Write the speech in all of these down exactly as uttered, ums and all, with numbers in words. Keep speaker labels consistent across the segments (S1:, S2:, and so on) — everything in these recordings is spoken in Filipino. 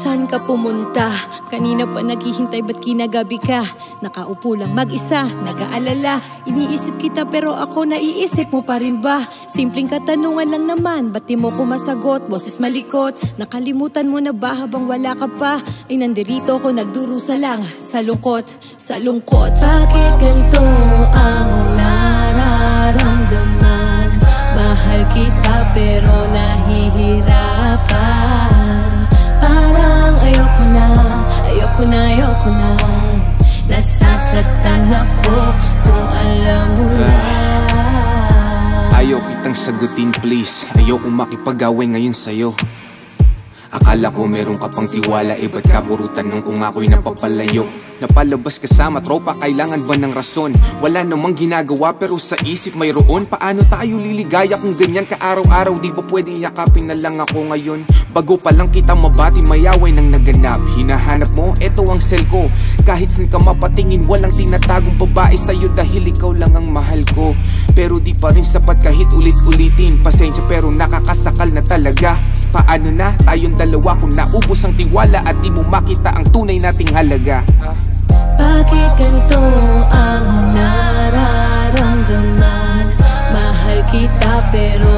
S1: Saan ka pumunta? Kanina pa naghihintay, ba't kinagabi ka? Nakaupo lang mag-isa, nag-aalala. Iniisip kita pero ako naiisip mo pa rin ba? Simpleng katanungan lang naman, ba't di mo ko masagot? Boses malikot, nakalimutan mo na ba habang wala ka pa? Ay nandirito ko nagdurusa lang sa lungkot, sa lungkot. Bakit ganito ang nararamdaman? Mahal kita pero nahihirapan. Parang ayoko na, ayoko na, ayoko na. Nasasaktan ako kung alam mo lang.
S2: Ayaw kitang sagutin please, ayoko makipag-away ngayon sa'yo. Akala ko meron ka pang tiwala, eh ba't ka puro tanong kung ako'y napapalayo? Napalabas kasama tropa, kailangan ba ng rason? Wala namang ginagawa pero sa isip mayroon. Paano tayo liligaya kung ganyan ka araw-araw? Di ba pwedeng yakapin na lang ako ngayon? Bago pa lang kita mabati, mayaway nang naganap. Hinahanap mo, eto ang cell ko. Kahit saan ka mapatingin, walang tinatagong babae sa'yo dahil ikaw lang ang mahal ko. Pero di pa rin sapat kahit ulit-ulitin. Pasensya pero nakakasakal na talaga. Paano na tayong dalawa kung naubos ang tiwala at di mo makita ang tunay nating halaga?
S1: Bakit ganito ang nararamdaman? Mahal kita pero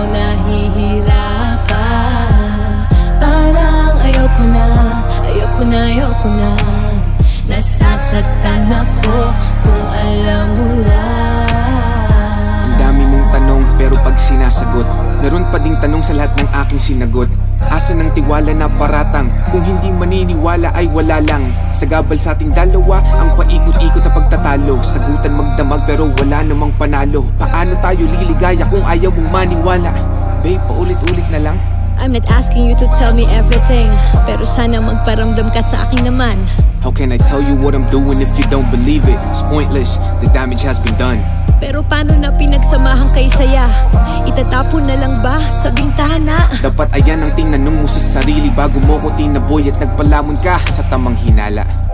S1: nahihirapan. Parang ayoko na, ayoko na, ayoko na. Nasasaktan ako kung alam mo lang.
S2: Ang dami mong tanong pero pag sinasagot, meron pa ding tanong sa lahat ng aking sinagot. Asan ang tiwala na paratang? Kung hindi maniniwala ay wala lang. Sa gabal sa ating dalawa, ang paikot-ikot na pagtatalo. Sagutan magdamag pero wala namang panalo. Paano tayo liligaya kung ayaw mong maniwala? Babe, paulit-ulit na lang.
S1: I'm not asking you to tell me everything, pero sana magparamdam ka sa akin naman.
S2: How can I tell you what I'm doing if you don't believe it? It's pointless, the damage has been done.
S1: Pero paano na pinagsamahan kay saya? Itatapon na lang ba sa bintana?
S2: Dapat ayan ang tinanong mo sa sarili bago mo ko tinaboy at nagpalamon ka sa tamang hinala.